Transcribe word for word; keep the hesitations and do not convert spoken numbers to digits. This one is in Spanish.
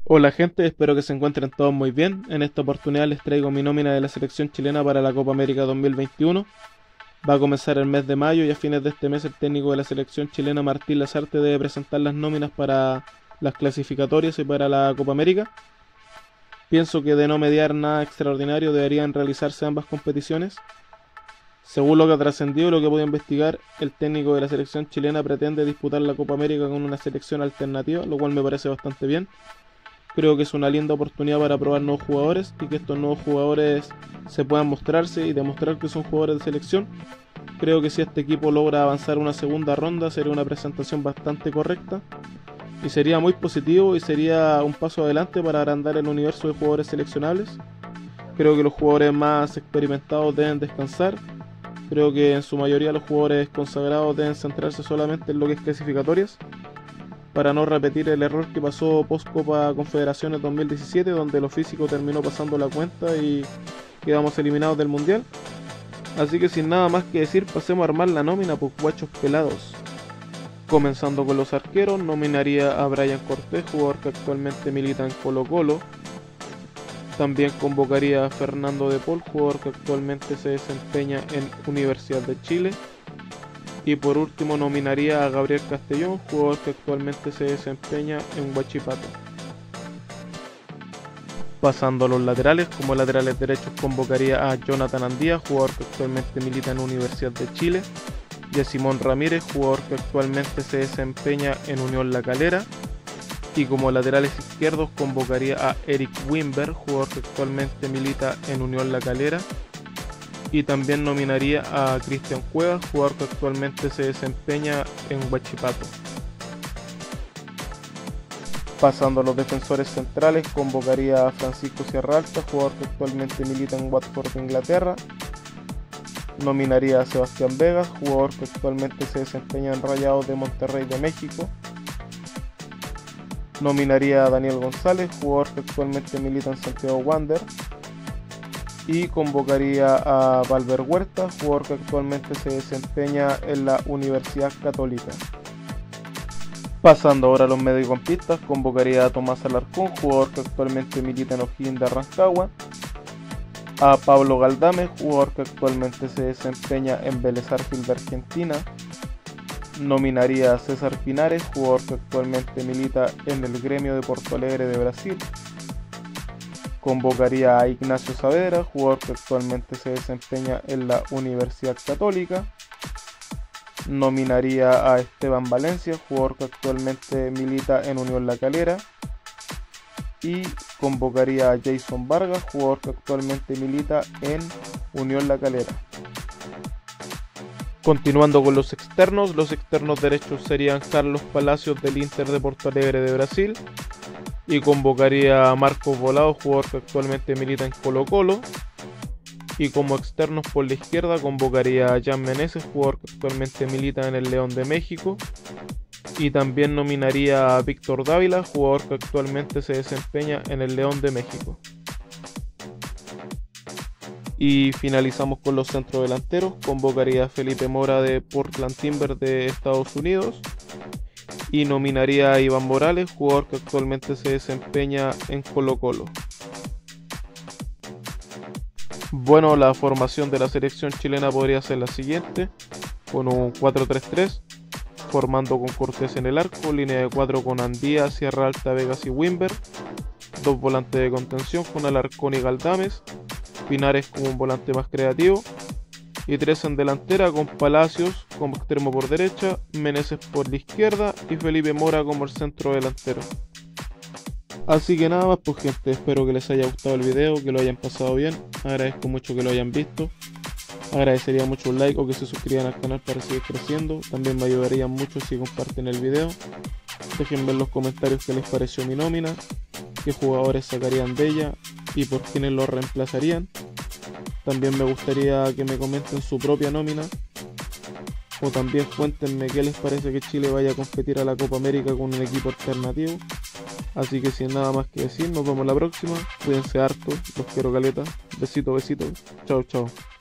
Hola gente, espero que se encuentren todos muy bien. En esta oportunidad les traigo mi nómina de la selección chilena para la Copa América dos mil veintiuno. Va a comenzar el mes de mayo y a fines de este mes el técnico de la selección chilena Martín Lazarte debe presentar las nóminas para las clasificatorias y para la Copa América. Pienso que de no mediar nada extraordinario deberían realizarse ambas competiciones. Según lo que ha trascendido y lo que puedo investigar, el técnico de la selección chilena pretende disputar la Copa América con una selección alternativa, lo cual me parece bastante bien. Creo que es una linda oportunidad para probar nuevos jugadores y que estos nuevos jugadores se puedan mostrarse y demostrar que son jugadores de selección. Creo que si este equipo logra avanzar una segunda ronda sería una presentación bastante correcta y sería muy positivo y sería un paso adelante para agrandar el universo de jugadores seleccionables. Creo que los jugadores más experimentados deben descansar. Creo que en su mayoría los jugadores consagrados deben centrarse solamente en lo que es clasificatorias, para no repetir el error que pasó post Copa Confederaciones dos mil diecisiete, donde lo físico terminó pasando la cuenta y quedamos eliminados del Mundial. Así que sin nada más que decir, pasemos a armar la nómina por guachos pelados. Comenzando con los arqueros, nominaría a Brian Cortés, jugador que actualmente milita en Colo Colo. También convocaría a Fernando de Paul, jugador que actualmente se desempeña en Universidad de Chile. Y por último nominaría a Gabriel Castellón, jugador que actualmente se desempeña en Huachipato. Pasando a los laterales, como laterales derechos convocaría a Jonathan Andía, jugador que actualmente milita en Universidad de Chile, y a Simón Ramírez, jugador que actualmente se desempeña en Unión La Calera. Y como laterales izquierdos convocaría a Eric Wimber, jugador que actualmente milita en Unión La Calera. Y también nominaría a Cristian Cuevas, jugador que actualmente se desempeña en Huachipato. Pasando a los defensores centrales, convocaría a Francisco Sierra Alta, jugador que actualmente milita en Watford, Inglaterra. Nominaría a Sebastián Vegas, jugador que actualmente se desempeña en Rayados de Monterrey de México. Nominaría a Daniel González, jugador que actualmente milita en Santiago Wanderers. Y convocaría a Valver Huerta, jugador que actualmente se desempeña en la Universidad Católica. Pasando ahora a los mediocampistas, convocaría a Tomás Alarcón, jugador que actualmente milita en O'Higgins de Rancagua. A Pablo Galdame, jugador que actualmente se desempeña en Vélez Sarsfield de Argentina. Nominaría a César Pinares, jugador que actualmente milita en el Gremio de Porto Alegre de Brasil. Convocaría a Ignacio Saavedra, jugador que actualmente se desempeña en la Universidad Católica. Nominaría a Esteban Valencia, jugador que actualmente milita en Unión La Calera. Y convocaría a Jason Vargas, jugador que actualmente milita en Unión La Calera. Continuando con los externos, los externos derechos serían Carlos Palacios del Inter de Porto Alegre de Brasil. Y convocaría a Marcos Volado, jugador que actualmente milita en Colo Colo. Y como externos por la izquierda convocaría a Jan Meneses, jugador que actualmente milita en el León de México. Y también nominaría a Víctor Dávila, jugador que actualmente se desempeña en el León de México. Y finalizamos con los centrodelanteros, convocaría a Felipe Mora de Portland Timbers de Estados Unidos. Y nominaría a Iván Morales, jugador que actualmente se desempeña en Colo Colo. Bueno, la formación de la selección chilena podría ser la siguiente, con un cuatro tres tres, formando con Cortés en el arco, línea de cuatro con Andía, Sierra Alta, Vegas y Wimber, dos volantes de contención con Alarcón y Galdames, Pinares como un volante más creativo, y tres en delantera con Palacios como extremo por derecha, Meneses por la izquierda y Felipe Mora como el centro delantero. Así que nada más pues gente, espero que les haya gustado el video, que lo hayan pasado bien, agradezco mucho que lo hayan visto, agradecería mucho un like o que se suscriban al canal para seguir creciendo, también me ayudaría mucho si comparten el video, dejen ver en los comentarios qué les pareció mi nómina, qué jugadores sacarían de ella y por quiénes lo reemplazarían. También me gustaría que me comenten su propia nómina. O también cuéntenme qué les parece que Chile vaya a competir a la Copa América con un equipo alternativo. Así que sin nada más que decir, nos vemos la próxima. Cuídense harto, los quiero caleta. Besito, besito. Chao, chao.